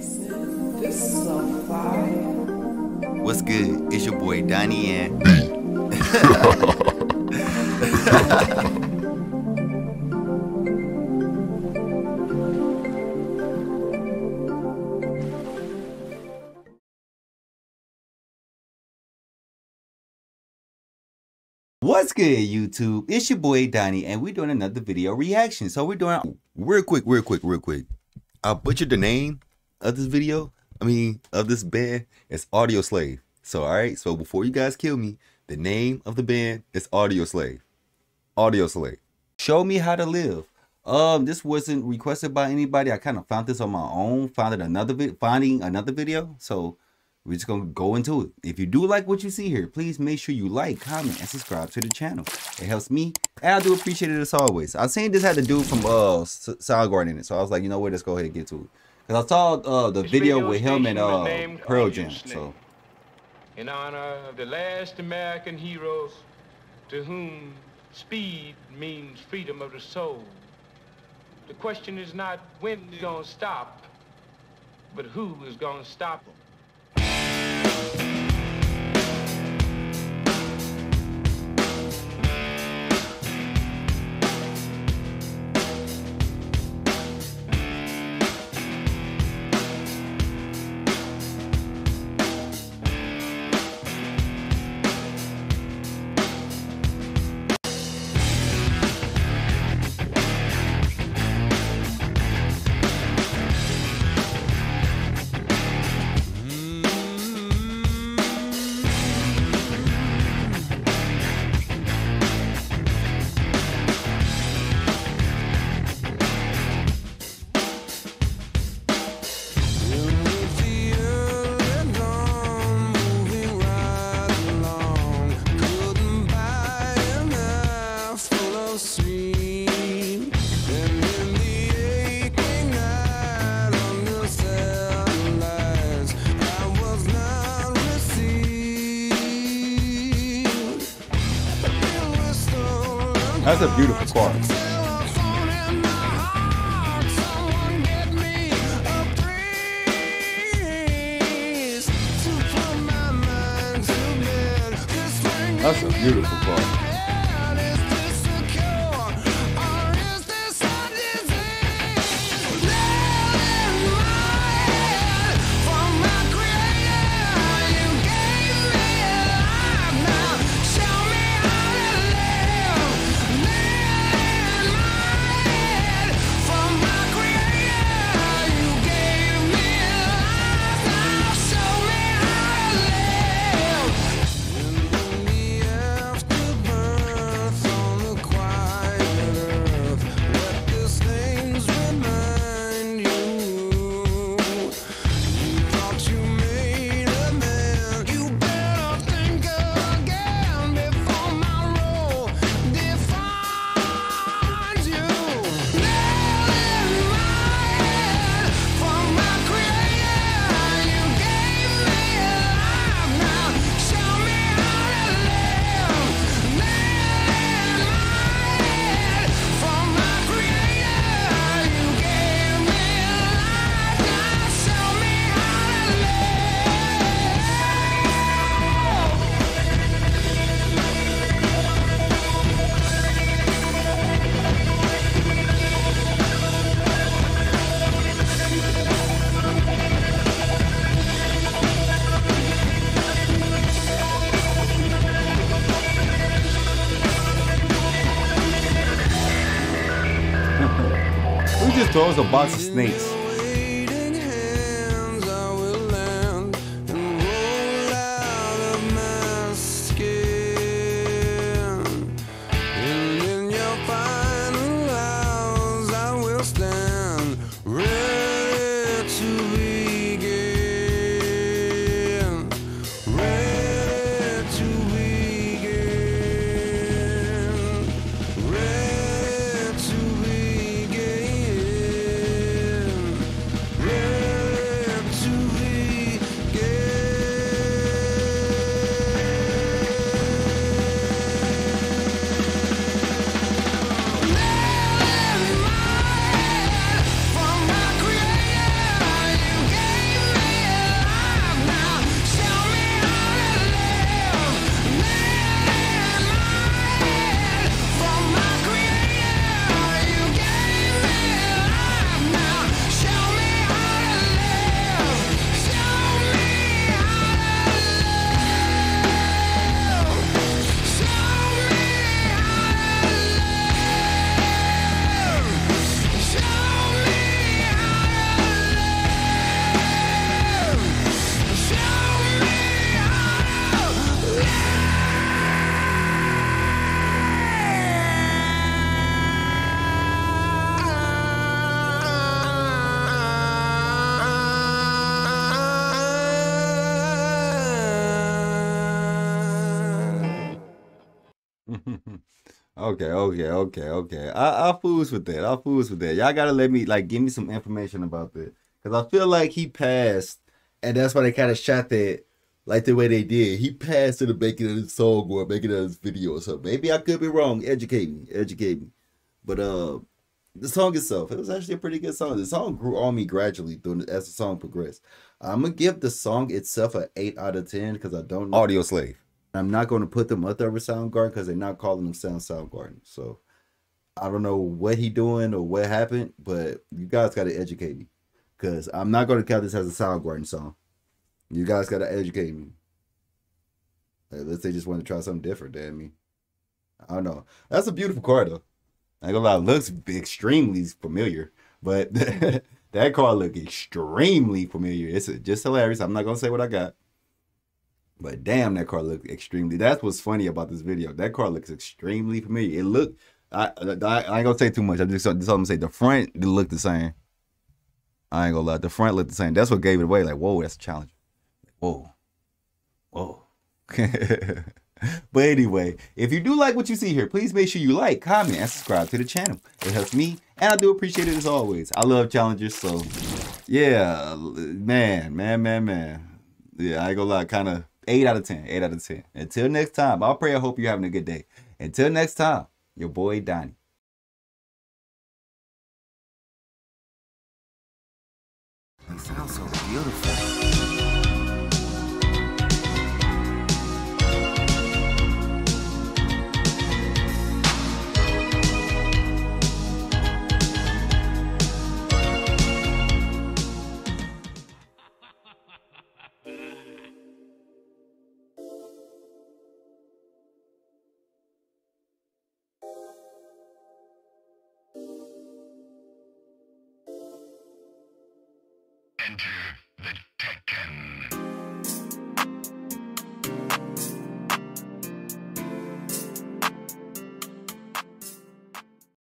This is so fire. What's good? It's your boy Donnie and What's good, YouTube? It's your boy Donnie, and we're doing another video reaction. So we're doing real quick. I butchered the name of this video. Of this band. It's Audioslave. So alright, so before you guys kill me, the name of the band is Audioslave. Audioslave. Show Me How to Live. This wasn't requested by anybody. I kind of found this on my own. Finding another video. So we're just gonna go into it. If you do like what you see here, please make sure you like, comment, and subscribe to the channel. It helps me, and I do appreciate it as always. I seen this had a dude from Soundgarden in it, so I was like, you know what, let's go ahead and get to it. Cause I saw the video with him and Pearl Jam. So, in honor of the last American heroes, to whom speed means freedom of the soul. The question is not when it's gonna stop, but who is gonna stop them. that's a beautiful chorus. That's a beautiful chorus. Who just throws a box of snakes? Okay. I'll fools with that. I'll fools with that. Y'all gotta let me like give me some information about that. Cause I feel like he passed, and that's why they kind of shot that like the way they did. He passed to the making of his song or making of his video or something. Maybe I could be wrong. Educate me. But the song itself, it was actually a pretty good song. The song grew on me gradually as the song progressed. I'm gonna give the song itself an 8 out of 10 because I don't know Audio Slave. I'm not going to put them up there with Soundgarden because they're not calling themselves Soundgarden. So I don't know what he doing or what happened, but you guys got to educate me because I'm not going to count this as a Soundgarden song. You guys got to educate me. Unless they just want to try something different, damn me. I don't know. That's a beautiful car though. I ain't gonna lie, it looks extremely familiar, but that car look extremely familiar. It's just hilarious. I'm not gonna say what I got. But damn, that car looked extremely. That's what's funny about this video. That car looks extremely familiar. It looked. I ain't gonna say too much. I'm just all I'm gonna say. The front it looked the same. I ain't gonna lie. The front looked the same. That's what gave it away. Like, whoa, that's a challenge. Whoa. But anyway, if you do like what you see here, please make sure you like, comment, and subscribe to the channel. It helps me, and I do appreciate it as always. I love challenges, so yeah, man. Yeah, I ain't gonna lie, kind of 8 out of 10. 8 out of 10. Until next time, I hope you're having a good day. Until next time, your boy Donnie. It sounds so beautiful. Enter the Tekken.